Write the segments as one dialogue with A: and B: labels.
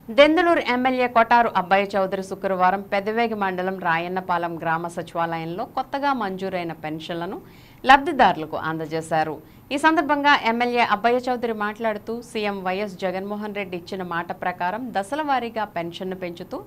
A: Denduluru MLA Kotaru అబ్బాయి చౌదరి శుక్రవారం పెదవేగి మండలం రాయన్నపాలెం గ్రామ సచివాలయంలో కొత్తగా మంజూరైన పెన్షన్లను లబ్ధిదారులకు అందజేశారు. ఈ సందర్భంగా ఎమ్మెల్యే అబ్బాయి చౌదరి మాట్లాడుతూ సీఎం వైఎస్ జగన్మోహన్ రెడ్డి ఇచ్చిన మాట ప్రకారం దశల వారీగా పెన్షన్ను పెంచుతూ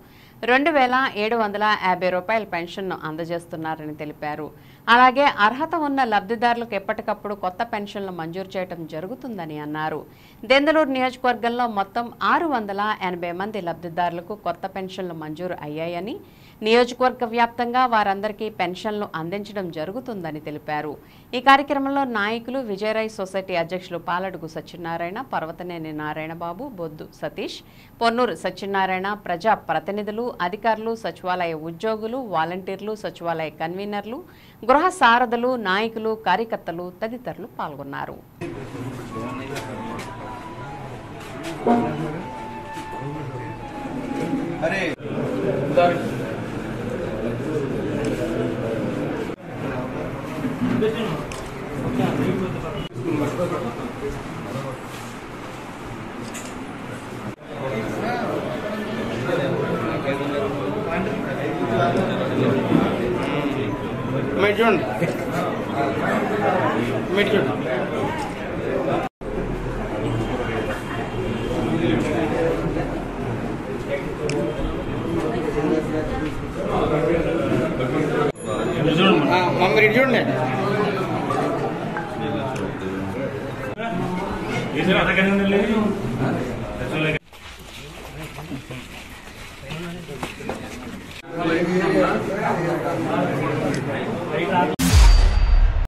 A: 2750 రూపాయల పెన్షన్ను అందజేస్తున్నారని తెలిపారు. అలాగే అర్హత ఉన్న లబ్ధిదారులకు ఎప్పటికప్పుడు కొత్త పెన్షన్లు మంజూరు చేయడం జరుగుతుందని అన్నారు. దెందులూరు నియోజకవర్గంలో మొత్తం 680 మంది లబ్ధిదారులకు కొత్త పెన్షన్లు మంజూరు అయ్యాయని, నియోజకవర్గ వ్యాప్తంగా వారందరికీ పెన్షన్లు అందించడం జరుగుతుందని తెలిపారు. ఈ కార్యక్రమంలో నాయకులు విజయరాయ్ సొసైటీ అధ్యక్షులు పాలడుగు సత్యనారాయణ, పర్వతనేని నారాయణబాబు, బొద్దు సతీష్, పొన్నూరు సత్యనారాయణ, ప్రజా ప్రతినిధులు, అధికారులు, సచివాలయ ఉద్యోగులు, వాలంటీర్లు, సచివాలయ కన్వీనర్లు, గృహ సారథులు, నాయకులు, కార్యకర్తలు తదితరులు పాల్గొన్నారు.
B: చూడండి